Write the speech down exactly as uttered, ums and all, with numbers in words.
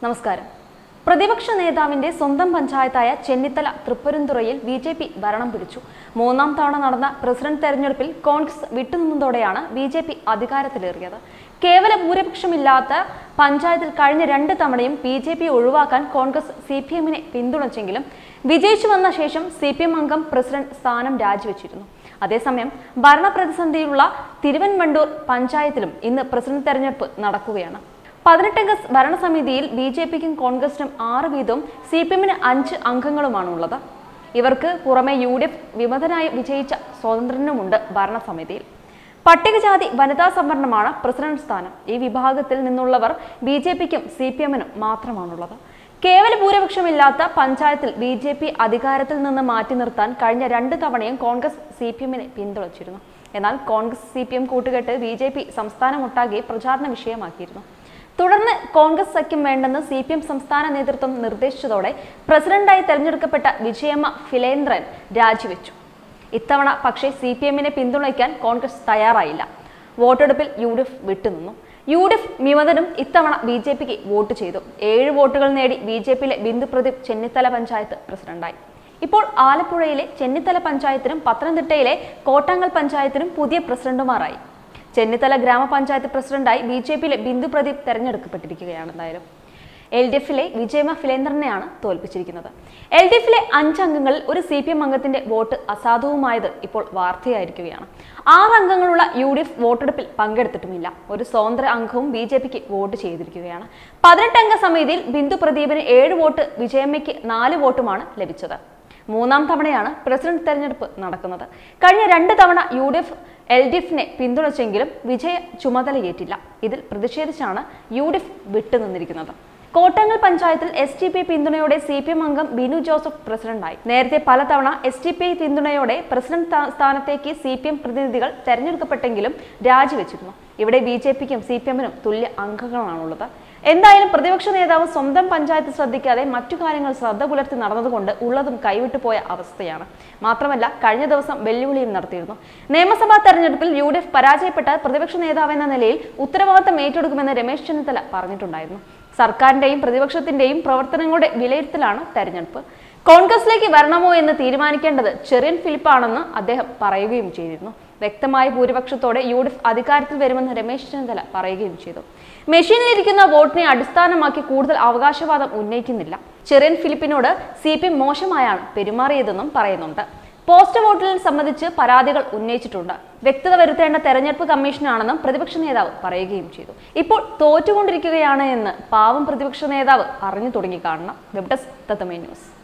നമസ്കാരം. പ്രതിപക്ഷ നേതാവിന്റെ സ്വന്തം പഞ്ചായത്തായ ചെന്നിത്തല തൃപ്പരുന്തുറയിൽ ബി ജെ പി ഭരണം പിടിച്ചു. മൂന്നാം തവണ നടന്ന പ്രസിഡന്റ് തെരഞ്ഞെടുപ്പിൽ കോൺഗ്രസ് വിട്ടുനിന്നതോടെയാണ് ബി ജെ പി അധികാരത്തിലേറിയത്. കേവല ഭൂരിപക്ഷമില്ലാത്ത പഞ്ചായത്തിൽ കഴിഞ്ഞ രണ്ട് തവണയും ബി ജെ പി ഒഴിവാക്കാൻ കോൺഗ്രസ് സി പി എമ്മിനെ പിന്തുണച്ചെങ്കിലും വിജയിച്ചു വന്ന ശേഷം സി പി എം അംഗം പ്രസിഡന്റ് സ്ഥാനം രാജിവെച്ചിരുന്നു. അതേസമയം ഭരണപ്രതിസന്ധിയിലുള്ള തിരുവൻവണ്ടൂർ പഞ്ചായത്തിലും ഇന്ന് പ്രസിഡന്റ് തെരഞ്ഞെടുപ്പ് നടക്കുകയാണ്. പതിനെട്ടംഗ ഭരണസമിതിയിൽ ബി ജെ പിക്കും കോൺഗ്രസിനും ആറ് വീതവും സി പി എമ്മിന് അഞ്ച് അംഗങ്ങളുമാണുള്ളത്. ഇവർക്ക് പുറമെ യു ഡി എഫ് വിമതനായി വിജയിച്ച സ്വതന്ത്രനുമുണ്ട് ഭരണസമിതിയിൽ. പട്ടികജാതി വനിതാ സംവരണമാണ് പ്രസിഡന്റ് സ്ഥാനം. ഈ വിഭാഗത്തിൽ നിന്നുള്ളവർ ബി ജെ പിക്കും സി പി എമ്മിനും മാത്രമാണുള്ളത്. കേവല ഭൂരിപക്ഷമില്ലാത്ത പഞ്ചായത്തിൽ ബി ജെ പി അധികാരത്തിൽ നിന്ന് മാറ്റി നിർത്താൻ കഴിഞ്ഞ രണ്ട് തവണയും കോൺഗ്രസ് സി പി എമ്മിനെ പിന്തുണച്ചിരുന്നു. എന്നാൽ കോൺഗ്രസ് സി പി എം കൂട്ടുകെട്ട് ബി ജെ പി സംസ്ഥാനമൊട്ടാകെ പ്രചാരണ വിഷയമാക്കിയിരുന്നു. തുടർന്ന് കോൺഗ്രസ് സഖ്യം വേണ്ടെന്ന് സി പി എം സംസ്ഥാന നേതൃത്വം നിർദ്ദേശിച്ചതോടെ പ്രസിഡന്റായി തെരഞ്ഞെടുക്കപ്പെട്ട വിജയമ്മ ഫിലേന്ദ്രൻ രാജിവെച്ചു. ഇത്തവണ പക്ഷേ സി പി എമ്മിനെ പിന്തുണയ്ക്കാൻ കോൺഗ്രസ് തയ്യാറായില്ല. വോട്ടെടുപ്പിൽ യു ഡി എഫ് വിട്ടുനിന്നു. യു ഡി എഫ് വിമതനും ഇത്തവണ ബി ജെ പിക്ക് വോട്ട് ചെയ്തു. ഏഴ് വോട്ടുകൾ നേടി ബി ജെ പിയിലെ ബിന്ദു പ്രദീപ് ചെന്നിത്തല പഞ്ചായത്ത് പ്രസിഡന്റായി. ഇപ്പോൾ ആലപ്പുഴയിലെ ചെന്നിത്തല പഞ്ചായത്തിനും പത്തനംതിട്ടയിലെ കോട്ടാങ്ങൽ പഞ്ചായത്തിനും പുതിയ പ്രസിഡന്റുമാരായി. ചെന്നിത്തല ഗ്രാമപഞ്ചായത്ത് പ്രസിഡന്റായി ബി ജെ പിയിലെ ബിന്ദു പ്രദീപ് തെരഞ്ഞെടുക്കപ്പെട്ടിരിക്കുകയാണ്. എന്തായാലും എൽ ഡി എഫിലെ വിജയമ്മ ഫിലേന്ദ്രനെയാണ് തോൽപ്പിച്ചിരിക്കുന്നത്. എൽ ഡി എഫിലെ അഞ്ച് അംഗങ്ങളിൽ ഒരു സി പി എം അംഗത്തിന്റെ വോട്ട് അസാധുവുമായത് ഇപ്പോൾ വാർത്തയായിരിക്കുകയാണ്. ആറ് അംഗങ്ങളുള്ള യു ഡി എഫ് വോട്ടെടുപ്പിൽ പങ്കെടുത്തിട്ടുമില്ല. ഒരു സ്വതന്ത്ര അംഗവും ബി ജെ പിക്ക് വോട്ട് ചെയ്തിരിക്കുകയാണ്. പതിനെട്ടംഗ സമിതിയിൽ ബിന്ദു പ്രദീപിന് ഏഴ് വോട്ട്, വിജയമ്മയ്ക്ക് നാല് വോട്ടുമാണ് ലഭിച്ചത്. മൂന്നാം തവണയാണ് പ്രസിഡന്റ് തെരഞ്ഞെടുപ്പ് നടക്കുന്നത്. കഴിഞ്ഞ രണ്ട് തവണ U D F L D എഫിനെ പിന്തുണച്ചെങ്കിലും വിജയ ചുമതലയേറ്റില്ല. ഇതിൽ പ്രതിഷേധിച്ചാണ് യു ഡി എഫ് വിട്ടുനിന്നിരിക്കുന്നത്. കോട്ടാങ്ങൽ പഞ്ചായത്തിൽ എസ് ടി പി പിന്തുണയോടെ സി പി എം അംഗം ബിനു ജോസഫ് പ്രസിഡന്റായി. നേരത്തെ പലതവണ എസ് ടി പി പിന്തുണയോടെ പ്രസിഡന്റ് സ്ഥാനത്തേക്ക് സി പി എം പ്രതിനിധികൾ തെരഞ്ഞെടുക്കപ്പെട്ടെങ്കിലും രാജിവെച്ചിരുന്നു. ഇവിടെ ബി ജെ പിക്കും സി പി എമ്മിനും തുല്യ അംഗങ്ങളാണുള്ളത്. എന്തായാലും പ്രതിപക്ഷ നേതാവ് സ്വന്തം പഞ്ചായത്ത് ശ്രദ്ധിക്കാതെ മറ്റു കാര്യങ്ങൾ ശ്രദ്ധ പുലർത്തി നടന്നതുകൊണ്ട് ഉള്ളതും കൈവിട്ടു പോയ അവസ്ഥയാണ്. മാത്രമല്ല കഴിഞ്ഞ ദിവസം വെല്ലുവിളിയും നടത്തിയിരുന്നു. നിയമസഭാ തെരഞ്ഞെടുപ്പിൽ യു ഡി എഫ് പരാജയപ്പെട്ടാൽ പ്രതിപക്ഷ നേതാവ് എന്ന നിലയിൽ ഉത്തരവാദിത്തം ഏറ്റെടുക്കുമെന്ന് രമേശ് ചെന്നിത്തല പറഞ്ഞിട്ടുണ്ടായിരുന്നു. സർക്കാരിന്റെയും പ്രതിപക്ഷത്തിന്റെയും പ്രവർത്തനങ്ങളുടെ വിലയിരുത്തലാണ് തെരഞ്ഞെടുപ്പ്. കോൺഗ്രസിലേക്ക് വരണമോ എന്ന് തീരുമാനിക്കേണ്ടത് ചെറിയൻ ഫിലിപ്പാണെന്ന് അദ്ദേഹം പറയുകയും ചെയ്തിരുന്നു. വ്യക്തമായ ഭൂരിപക്ഷത്തോടെ യു ഡി എഫ് അധികാരത്തിൽ വരുമെന്ന് രമേശ് ചെന്നിത്തല പറയുകയും ചെയ്തു. മെഷീനിലിരിക്കുന്ന വോട്ടിനെ അടിസ്ഥാനമാക്കി കൂടുതൽ അവകാശവാദം ഉന്നയിക്കുന്നില്ല. ചെറിയൻ ഫിലിപ്പിനോട് സി പി എം മോശമായാണ് പെരുമാറിയതെന്നും പറയുന്നുണ്ട്. പോസ്റ്റ് വോട്ടിൽ സംബന്ധിച്ച് പരാതികൾ ഉന്നയിച്ചിട്ടുണ്ട്. വ്യക്തത വരുത്തേണ്ട തെരഞ്ഞെടുപ്പ് കമ്മീഷനാണെന്നും പ്രതിപക്ഷ നേതാവ് പറയുകയും ചെയ്തു. ഇപ്പോൾ തോറ്റുകൊണ്ടിരിക്കുകയാണ് എന്ന് പാവം പ്രതിപക്ഷ നേതാവ് അറിഞ്ഞു തുടങ്ങി കാണണം. Web desk Tatwamayi news.